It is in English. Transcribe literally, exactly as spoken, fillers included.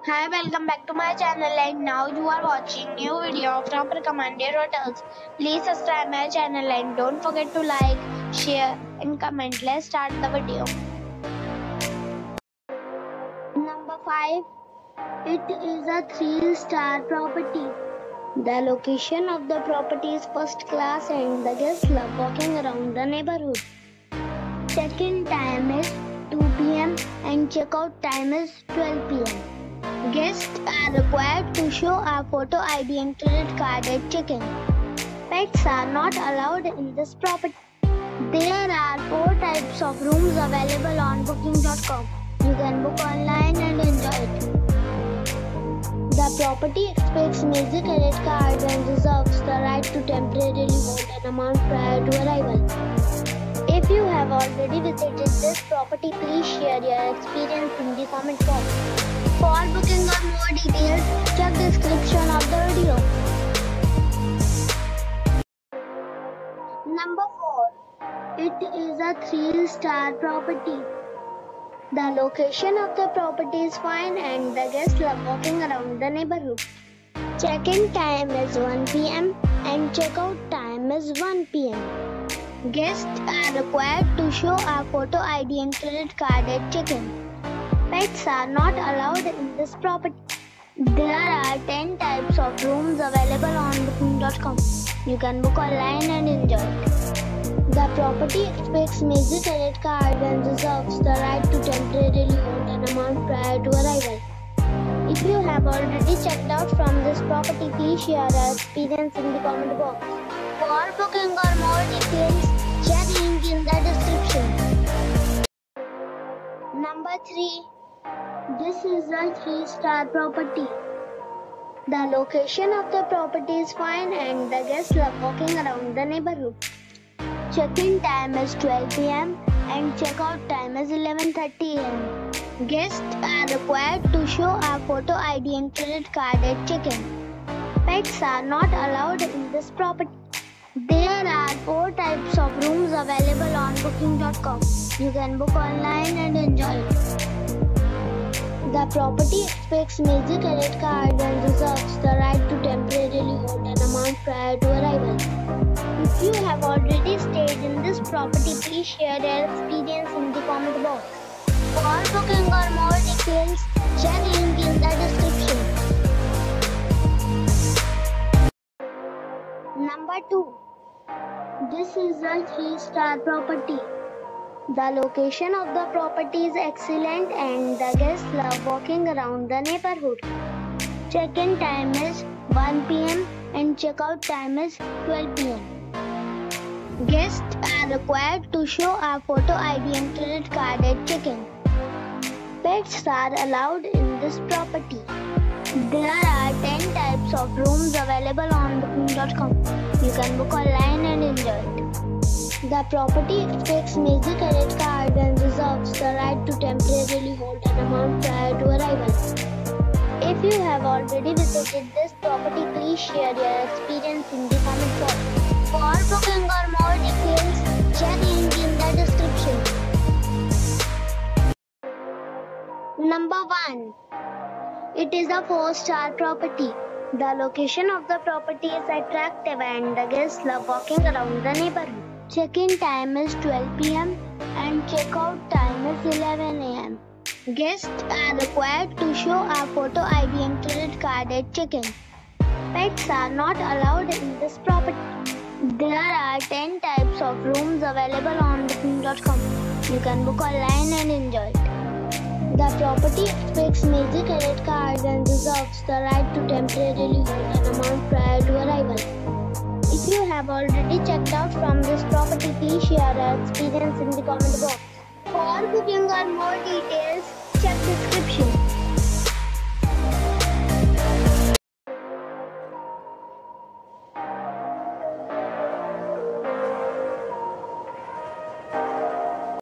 Hi, welcome back to my channel, and now you are watching new video from recommended hotels. Please subscribe my channel and don't forget to like, share and comment. Let's start the video. Number five. It is a three star property. The location of the property is first class and the guests love walking around the neighborhood. Check-in time is two p m and check-out time is twelve p m Guests are required to show a photo I D and credit card at check-in. Pets are not allowed in this property. There are four types of rooms available on booking dot com. You can book online and enjoy it. The property expects major credit cards and reserves the right to temporarily hold an amount prior to arrival. If you have already visited this property, please share your experience in the comment box. For booking or more details, check the description of the video. Number four. It is a three star property. The location of the property is fine and the guests love walking around the neighborhood. Check-in time is one p m and check-out time is one p m Guests are required to show a photo I D and credit card at check-in. Pets are not allowed in this property. There are ten types of rooms available on booking dot com. You can book online and enjoy it. The property expects major credit cards and reserves the right to temporarily hold an amount prior to arrival. If you have already checked out from this property, please share your experience in the comment box. For booking or more details, check link in the description. Number three. This is a three star property. The location of the property is fine and the guests love walking around the neighborhood. Check-in time is twelve p m and check-out time is eleven thirty a m Guests are required to show a photo I D and credit card at check-in. Pets are not allowed in this property. There are four types of rooms available on booking dot com. You can book online and enjoy it. The property expects major credit cards and reserves the right to temporarily hold an amount prior to arrival. If you have already stayed in this property, please share your experience in the comment box. For booking or more details, check link in the description. Number two. This is a three star property. The location of the property is excellent and the guests love walking around the neighborhood. Check-in time is one p m and check-out time is twelve p m Guests are required to show a photo I D and credit card at check-in. Pets are allowed in this property. There are ten types of rooms available on booking dot com. You can book online and enjoy it. The property expects major credit cards and reserves the right to temporarily hold an amount prior to arrival. If you have already visited this property, please share your experience in the comment box. For booking or more details, check link in the description. Number one. It is a four star property. The location of the property is attractive and the guests love walking around the neighborhood. Check-in time is twelve p m and check-out time is eleven a m Guests are required to show a photo I D and credit card at check-in. Pets are not allowed in this property. There are ten types of rooms available on booking dot com. You can book online and enjoy it. The property expects major credit cards and reserves the right to temporarily hold an amount prior to arrival. If you have already checked out from this property, please share your experience in the comment box. For booking or more details, check description.